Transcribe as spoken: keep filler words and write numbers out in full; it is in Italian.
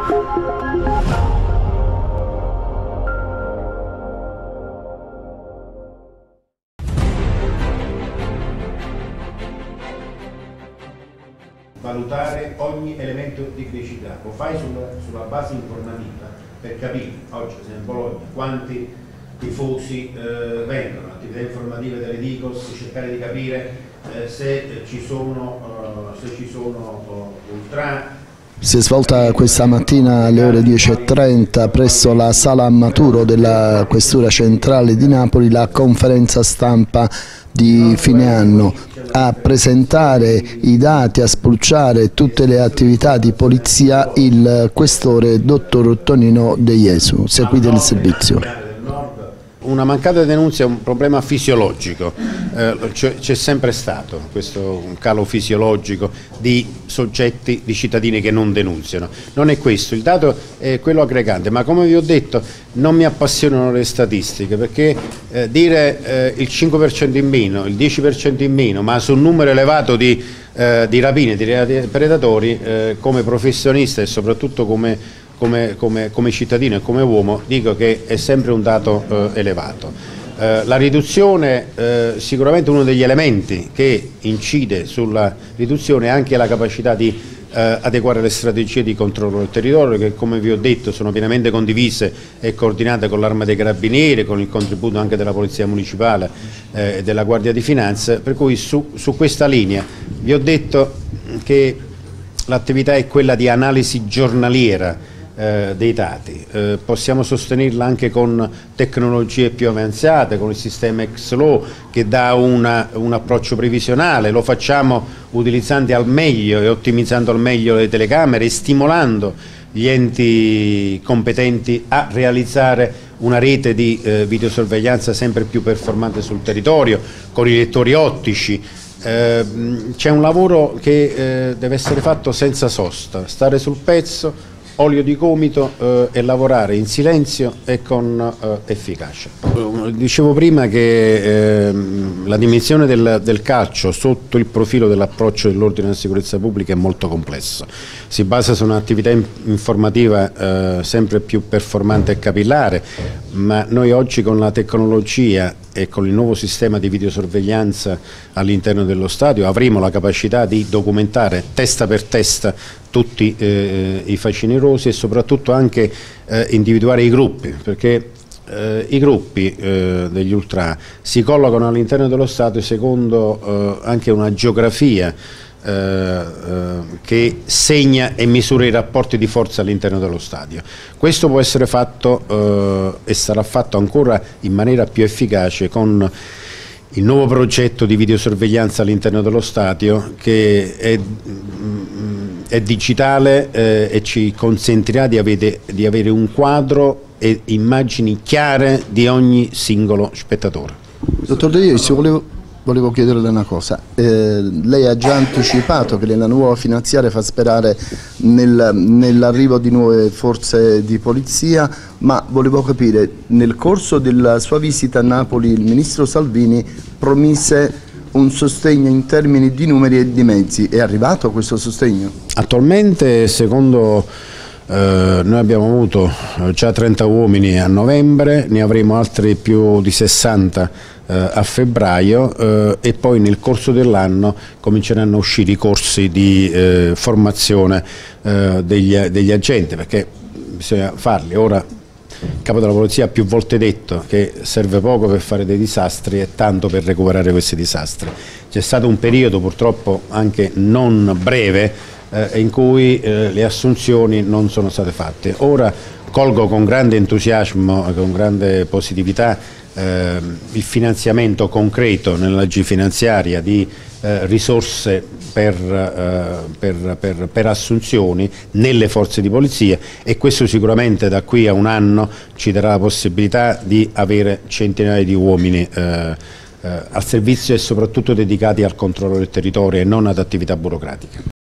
Valutare ogni elemento di criticità, lo fai sulla, sulla base informativa per capire, oggi ad esempio a Bologna, quanti tifosi eh, vengono, attività informative delle Digos, cercare di capire eh, se ci sono, uh, se ci sono uh, ultra. Si è svolta questa mattina alle ore dieci e trenta presso la sala Maturo della Questura Centrale di Napoli la conferenza stampa di fine anno. A presentare i dati, a spulciare tutte le attività di polizia il questore dottor Tonino De Iesu. Seguite il servizio. Una mancata denunzia è un problema fisiologico, eh, c'è sempre stato questo un calo fisiologico di soggetti, di cittadini che non denunziano. Non è questo, il dato è quello aggregante, ma come vi ho detto non mi appassionano le statistiche, perché eh, dire eh, il cinque per cento in meno, il dieci per cento in meno, ma su un numero elevato di, eh, di rapine, di predatori, eh, come professionista e soprattutto come Come, come, come cittadino e come uomo dico che è sempre un dato eh, elevato. Eh, la riduzione, eh, sicuramente uno degli elementi che incide sulla riduzione è anche la capacità di eh, adeguare le strategie di controllo del territorio, che come vi ho detto sono pienamente condivise e coordinate con l'Arma dei Carabinieri, con il contributo anche della Polizia Municipale eh, e della Guardia di Finanza, per cui su, su questa linea vi ho detto che l'attività è quella di analisi giornaliera Eh, dei dati, eh, possiamo sostenerla anche con tecnologie più avanzate, con il sistema X L O che dà una, un approccio previsionale, lo facciamo utilizzando al meglio e ottimizzando al meglio le telecamere e stimolando gli enti competenti a realizzare una rete di eh, videosorveglianza sempre più performante sul territorio, con i lettori ottici. Eh, c'è un lavoro che eh, deve essere fatto senza sosta, stare sul pezzo, olio di gomito eh, e lavorare in silenzio e con eh, efficacia. Dicevo prima che eh, la dimensione del, del calcio sotto il profilo dell'approccio dell'ordine e della sicurezza pubblica è molto complessa. Si basa su un'attività informativa eh, sempre più performante e capillare, ma noi oggi con la tecnologia e con il nuovo sistema di videosorveglianza all'interno dello stadio avremo la capacità di documentare testa per testa tutti eh, i facinerosi e soprattutto anche eh, individuare i gruppi, perché eh, i gruppi eh, degli ultra si collocano all'interno dello stadio secondo eh, anche una geografia eh, eh, che segna e misura i rapporti di forza all'interno dello stadio. Questo può essere fatto eh, e sarà fatto ancora in maniera più efficace con il nuovo progetto di videosorveglianza all'interno dello stadio, che è, è digitale eh, e ci consentirà di avere, di avere un quadro e immagini chiare di ogni singolo spettatore. Dottor De Iesu, volevo, volevo chiederle una cosa. Eh, lei ha già anticipato che la nuova finanziaria fa sperare nel, nell'arrivo di nuove forze di polizia, ma volevo capire, nel corso della sua visita a Napoli il ministro Salvini promise un sostegno in termini di numeri e di mezzi. È arrivato questo sostegno? Attualmente, secondo eh, noi abbiamo avuto già trenta uomini a novembre, ne avremo altri più di sessanta eh, a febbraio eh, e poi nel corso dell'anno cominceranno a uscire i corsi di eh, formazione eh, degli, degli agenti, perché bisogna farli. Ora il capo della polizia ha più volte detto che serve poco per fare dei disastri e tanto per recuperare questi disastri. C'è stato un periodo purtroppo anche non breve eh, in cui eh, le assunzioni non sono state fatte. Ora colgo con grande entusiasmo e con grande positività eh, il finanziamento concreto nella legge finanziaria di eh, risorse Per, uh, per, per, per assunzioni nelle forze di polizia, e questo sicuramente da qui a un anno ci darà la possibilità di avere centinaia di uomini uh, uh, al servizio e soprattutto dedicati al controllo del territorio e non ad attività burocratiche.